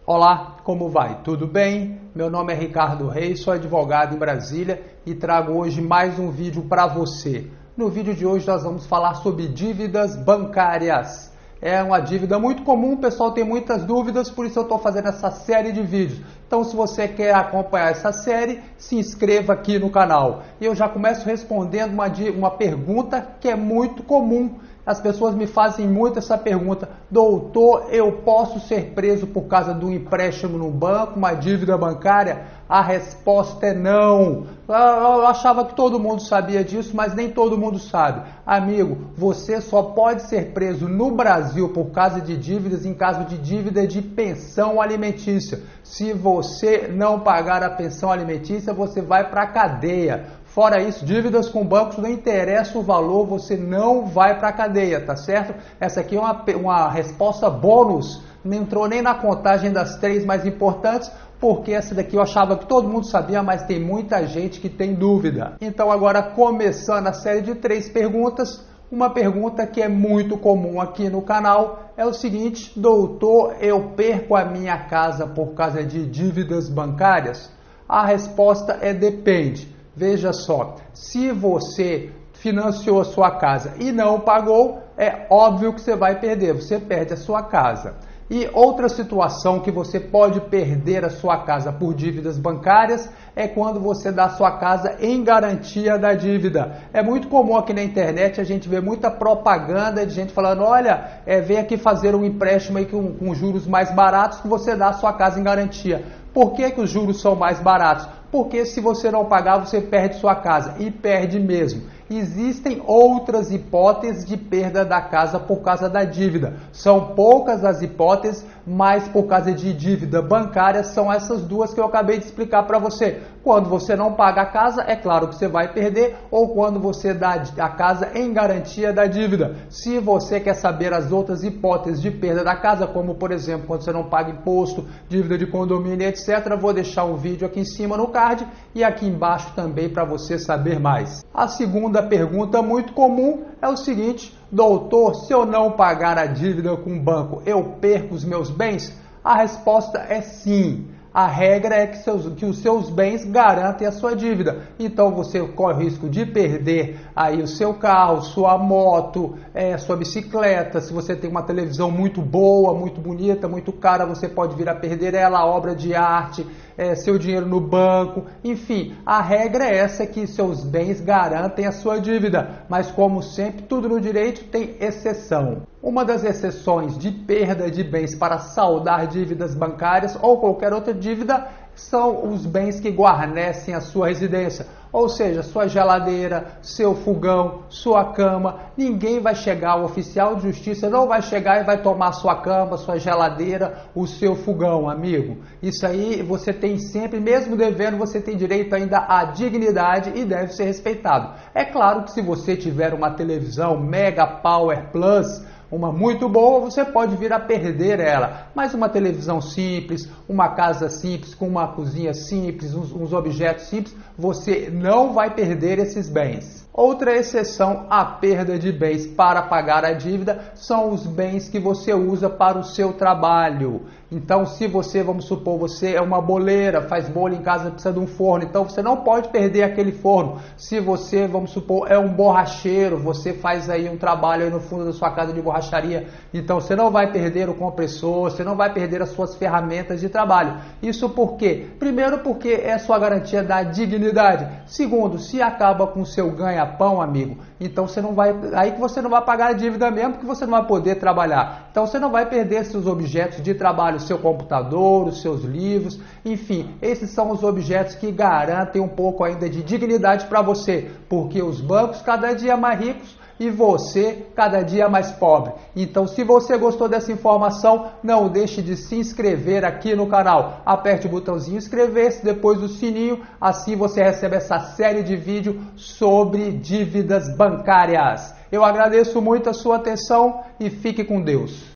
Olá, como vai? Tudo bem? Meu nome é Ricardo Reis, sou advogado em Brasília e trago hoje mais um vídeo para você. No vídeo de hoje nós vamos falar sobre dívidas bancárias. É uma dívida muito comum, o pessoal tem muitas dúvidas, por isso eu estou fazendo essa série de vídeos. Então, se você quer acompanhar essa série, se inscreva aqui no canal. E eu já começo respondendo uma pergunta que é muito comum. As pessoas me fazem muito essa pergunta: doutor, eu posso ser preso por causa do empréstimo no banco, uma dívida bancária? A resposta é não. Eu achava que todo mundo sabia disso, mas nem todo mundo sabe. Amigo, você só pode ser preso no Brasil por causa de dívidas em caso de dívida de pensão alimentícia. Se você não pagar a pensão alimentícia, você vai para a cadeia. Fora isso, dívidas com bancos, não interessa o valor, você não vai para a cadeia, tá certo? Essa aqui é uma resposta bônus, não entrou nem na contagem das 3 mais importantes, porque essa daqui eu achava que todo mundo sabia, mas tem muita gente que tem dúvida. Então agora, começando a série de 3 perguntas, uma pergunta que é muito comum aqui no canal é o seguinte: doutor, eu perco a minha casa por causa de dívidas bancárias? A resposta é depende. Veja só, se você financiou a sua casa e não pagou, é óbvio que você vai perder, você perde a sua casa. E outra situação que você pode perder a sua casa por dívidas bancárias é quando você dá a sua casa em garantia da dívida. É muito comum aqui na internet a gente ver muita propaganda de gente falando: olha, vem aqui fazer um empréstimo aí com juros mais baratos que você dá a sua casa em garantia. Por que os juros são mais baratos? Porque se você não pagar, você perde sua casa, e perde mesmo. Existem outras hipóteses de perda da casa por causa da dívida. São poucas as hipóteses, mas por causa de dívida bancária são essas duas que eu acabei de explicar para você. Quando você não paga a casa, é claro que você vai perder, ou quando você dá a casa em garantia da dívida. Se você quer saber as outras hipóteses de perda da casa, como por exemplo, quando você não paga imposto, dívida de condomínio, etc., vou deixar um vídeo aqui em cima no card e aqui embaixo também para você saber mais. A segunda pergunta muito comum é o seguinte: doutor, se eu não pagar a dívida com o banco, eu perco os meus bens? A resposta é sim. A regra é que os seus bens garantem a sua dívida. Então você corre o risco de perder aí o seu carro, sua moto, sua bicicleta. Se você tem uma televisão muito boa, muito bonita, muito cara, você pode vir a perder ela, obra de arte, seu dinheiro no banco. Enfim, a regra é essa, que seus bens garantem a sua dívida. Mas como sempre, tudo no direito tem exceção. Uma das exceções de perda de bens para saldar dívidas bancárias ou qualquer outra dívida são os bens que guarnecem a sua residência, ou seja, sua geladeira, seu fogão, sua cama. Ninguém vai chegar, o oficial de justiça não vai chegar e vai tomar sua cama, sua geladeira, o seu fogão, amigo. Isso aí você tem sempre, mesmo devendo, você tem direito ainda à dignidade e deve ser respeitado. É claro que se você tiver uma televisão Mega Power Plus, uma muito boa, você pode vir a perder ela. Mas uma televisão simples, uma casa simples, com uma cozinha simples, uns objetos simples, você não vai perder esses bens. Outra exceção à perda de bens para pagar a dívida são os bens que você usa para o seu trabalho. Então, se você, vamos supor, você é uma boleira, faz bolo em casa, precisa de um forno, então você não pode perder aquele forno. Se você, vamos supor, é um borracheiro, você faz aí um trabalho aí no fundo da sua casa de borracharia, então você não vai perder o compressor, você não vai perder as suas ferramentas de trabalho. Isso por quê? Primeiro, porque é sua garantia da dignidade. Segundo, se acaba com o seu ganha-pão, amigo, então você não vai, aí que você não vai pagar a dívida mesmo, porque você não vai poder trabalhar. Então você não vai perder seus objetos de trabalho, o seu computador, os seus livros, enfim, esses são os objetos que garantem um pouco ainda de dignidade para você, porque os bancos cada dia mais ricos e você cada dia mais pobre. Então, se você gostou dessa informação, não deixe de se inscrever aqui no canal. Aperte o botãozinho inscrever-se, depois o sininho, assim você recebe essa série de vídeos sobre dívidas bancárias. Eu agradeço muito a sua atenção e fique com Deus.